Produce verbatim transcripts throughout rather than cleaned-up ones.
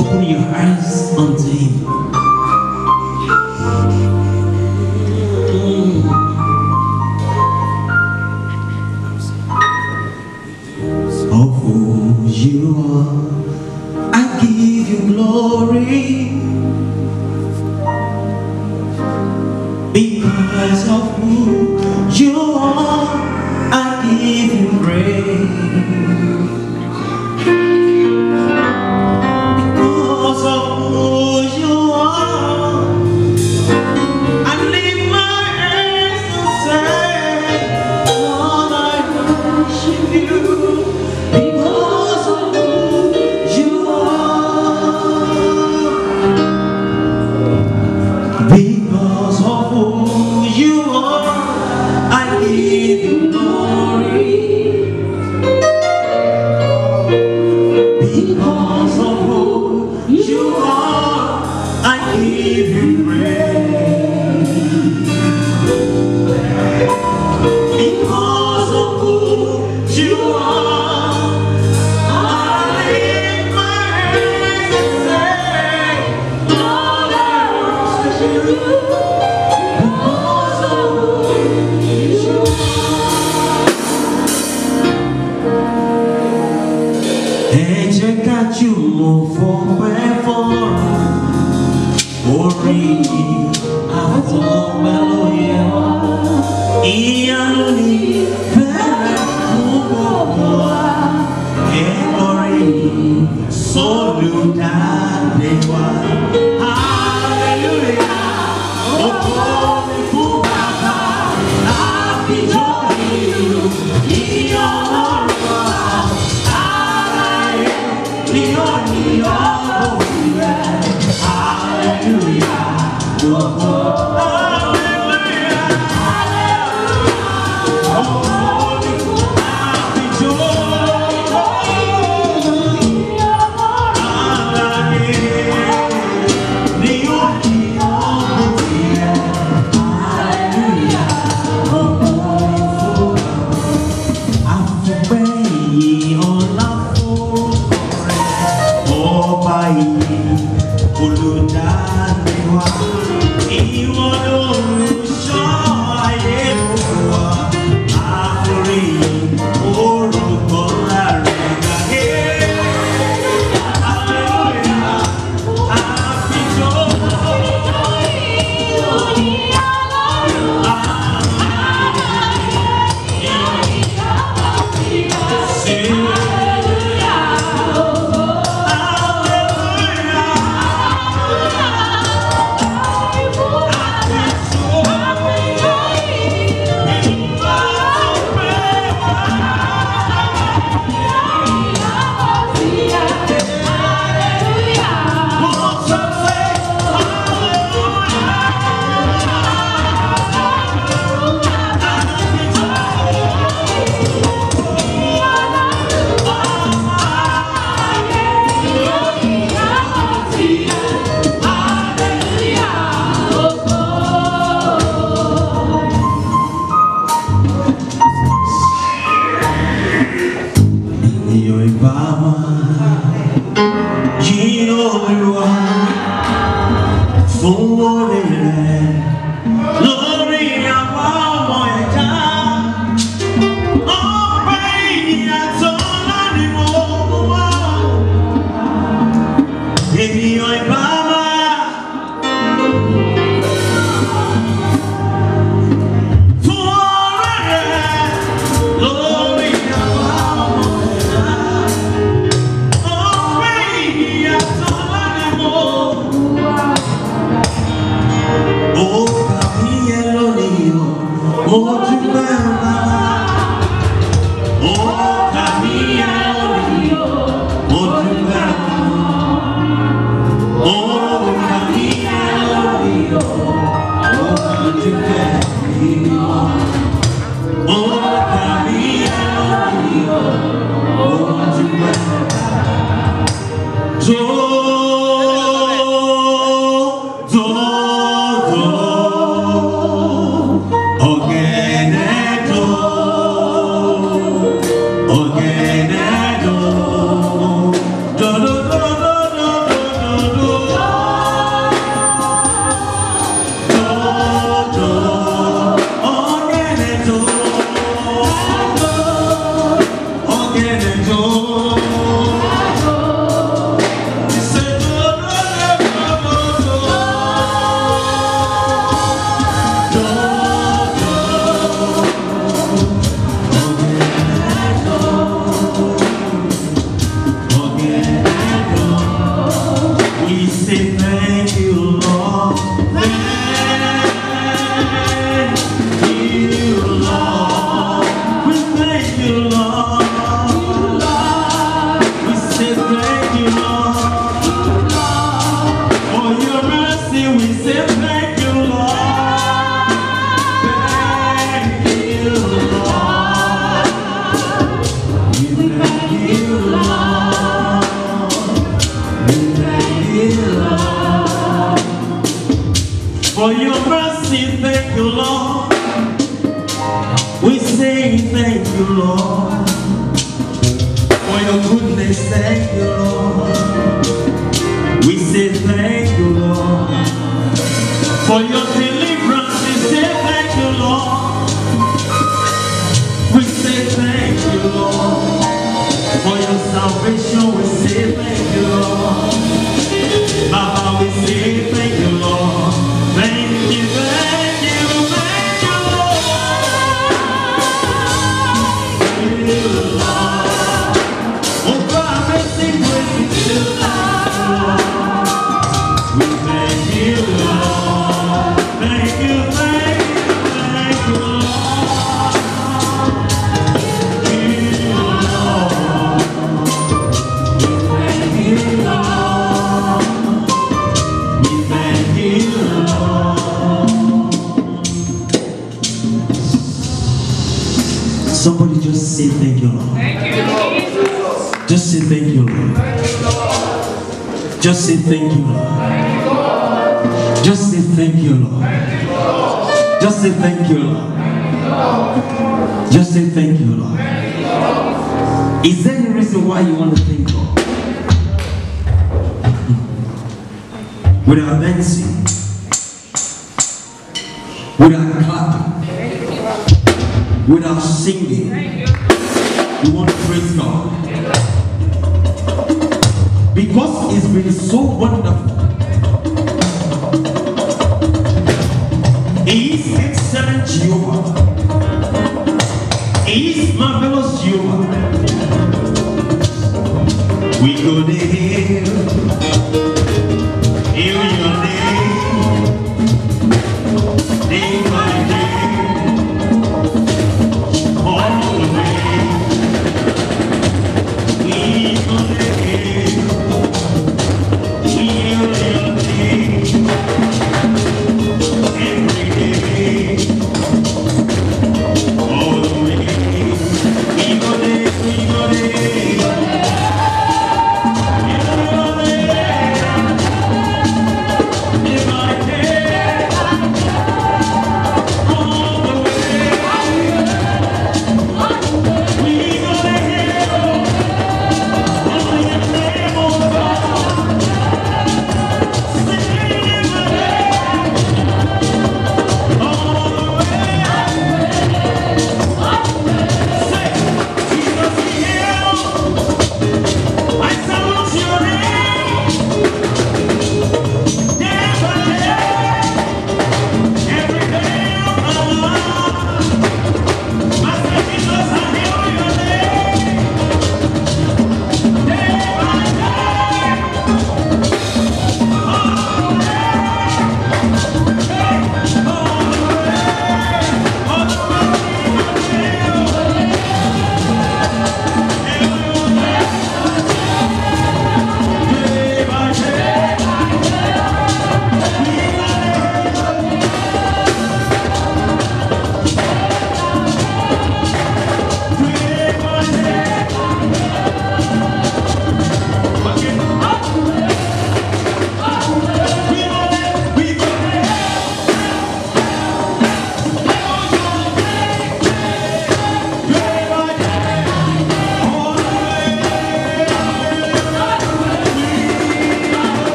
open your eyes unto Him. Of who you are, I give you glory. Because of who you are, I give you praise. Because of who you are, I lift my hands and say, Lord, I worship you. Because of who you are, because of who you are, I give you glory. Because of who you are, I give you praise. Because of who you are, I lift my hands and say, Lord, I worship you. Because of who you are. Ẹ jẹ́ ká jùmọ̀ fọpẹ́ fọ́run, orin àfọpẹ́ ló yẹ wá. Ìyanu ni fẹ́rẹ̀ fún gbogbo wa. Ẹ kọrin sólùdáde wa. Hallelujah, ògo ni fún Bàbá, àfijọ́ ìlú, ìyìn Ọlọ́run wa. Aláyé ni ó ní ọ̀gbọ̀n rẹ̀. Hallelujah, ògo. you, Lord. We say thank you, Lord. For your mercy, we say thank you, Lord. Thank you, Lord. We thank you, Lord. We thank you, Lord. For your mercy, thank you, Lord. We say thank you, Lord. For your goodness, thank you, Lord. We say thank you, Lord. For your deliverance, we say thank you, Lord. We say thank you, Lord. For your salvation, we say thank you, Lord. Baba, we say thank you, Lord. Thank you, thank you, thank you, Lord. Thank you, Lord. Oh, God, mercy, grace, we say thank you, Lord. We thank you, Lord. Thank you, thank you, thank you, Lord. Thank you, Lord. Thank you, Lord. We thank you, Lord. Somebody just say thank you, Lord. Thank you, Jesus. Just say thank you, Lord. Just say thank you, Lord. Just say thank you, Lord. Just say thank you, Lord. Just say thank you, Lord. Is there any reason why you want to thank God? Without dancing, without clapping, without singing, you want to praise God. Because it's been so wonderful. He is excellent Jehovah. He is marvelous Jehovah. We go to Him, hail your name, day by day, all the way. We go to Him, hail your name, every day, all the way. We go there, we go there.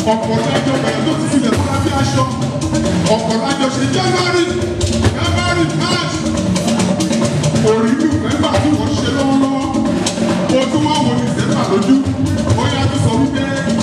ọ̀pọ̀ lájọ bẹ̀rẹ̀ tó ti filẹ̀ fúnra bí aṣọ ọ̀pọ̀ lájọ ṣe January February March orí November tí wọ́n ṣe lọ́wọ́lọ́wọ́ o tún wá wo December lójú ó yá tó sọ wípé.